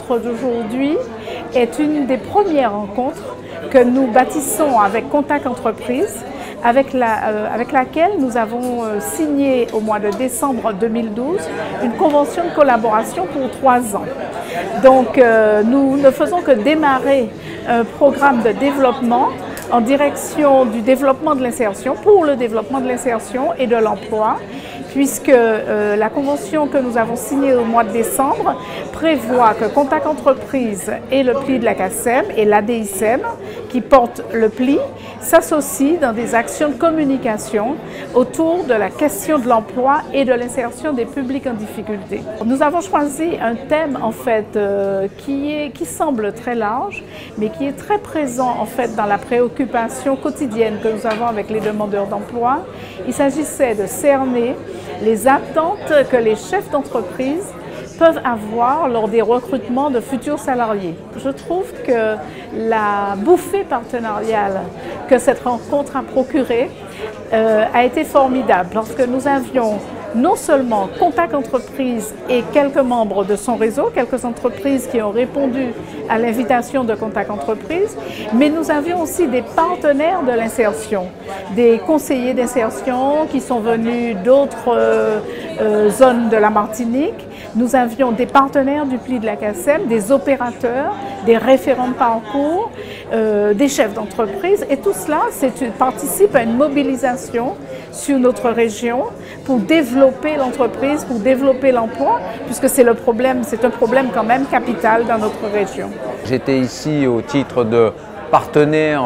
rencontre d'aujourd'hui est une des premières rencontres que nous bâtissons avec Contact Entreprise, avec laquelle nous avons signé au mois de décembre 2012 une convention de collaboration pour 3 ans. Donc nous ne faisons que démarrer un programme de développement en direction du développement de l'insertion, pour le développement de l'insertion et de l'emploi, puisque la convention que nous avons signée au mois de décembre prévoit que Contact Entreprise et le pli de la CACEM et l'ADICEM, qui porte le pli, s'associent dans des actions de communication autour de la question de l'emploi et de l'insertion des publics en difficulté. Nous avons choisi un thème en fait qui semble très large, mais qui est très présent en fait dans la préoccupation quotidienne que nous avons avec les demandeurs d'emploi. Il s'agissait de cerner les attentes que les chefs d'entreprise peuvent avoir lors des recrutements de futurs salariés. Je trouve que la bouffée partenariale que cette rencontre a procurée a été formidable, parce que nous avions non seulement Contact Entreprise et quelques membres de son réseau, quelques entreprises qui ont répondu à l'invitation de Contact Entreprise, mais nous avions aussi des partenaires de l'insertion, des conseillers d'insertion qui sont venus d'autres zones de la Martinique. Nous avions des partenaires du pli de la CACEM, des opérateurs, des référents de parcours, des chefs d'entreprise, et tout cela participe à une mobilisation sur notre région pour développer l'entreprise, pour développer l'emploi, puisque c'est un problème quand même capital dans notre région. J'étais ici au titre de partenaire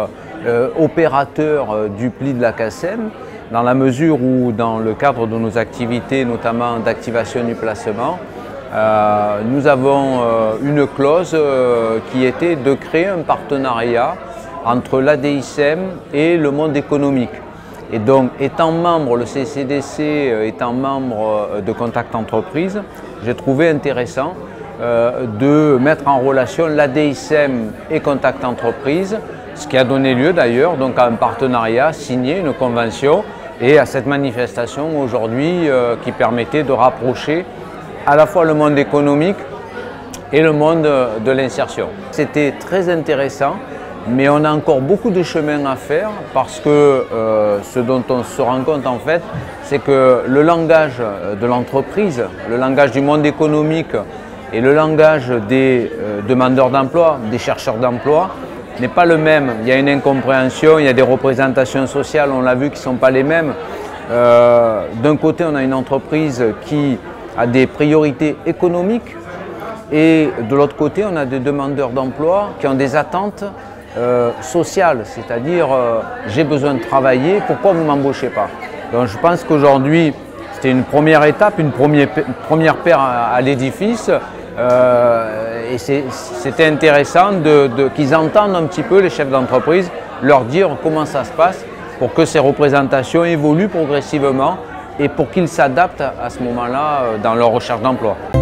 opérateur du pli de la CACEM, dans la mesure où, dans le cadre de nos activités, notamment d'activation du placement, nous avons une clause qui était de créer un partenariat entre l'ADICEM et le monde économique. Et donc, étant membre, le CCDC étant membre de Contact Entreprise, j'ai trouvé intéressant de mettre en relation l'ADICEM et Contact Entreprise, ce qui a donné lieu d'ailleurs donc à un partenariat signé, une convention, et à cette manifestation aujourd'hui qui permettait de rapprocher à la fois le monde économique et le monde de l'insertion. C'était très intéressant, mais on a encore beaucoup de chemin à faire, parce que ce dont on se rend compte en fait, c'est que le langage de l'entreprise, le langage du monde économique et le langage des demandeurs d'emploi, des chercheurs d'emploi, n'est pas le même. Il y a une incompréhension, il y a des représentations sociales, on l'a vu, qui ne sont pas les mêmes. D'un côté, on a une entreprise qui a des priorités économiques, et de l'autre côté, on a des demandeurs d'emploi qui ont des attentes sociales, c'est-à-dire j'ai besoin de travailler, pourquoi vous ne m'embauchez pas? Donc je pense qu'aujourd'hui, c'était une première étape, une première pierre à l'édifice. Et c'était intéressant qu'ils entendent un petit peu, les chefs d'entreprise, leur dire comment ça se passe pour que ces représentations évoluent progressivement et pour qu'ils s'adaptent à ce moment-là dans leur recherche d'emploi.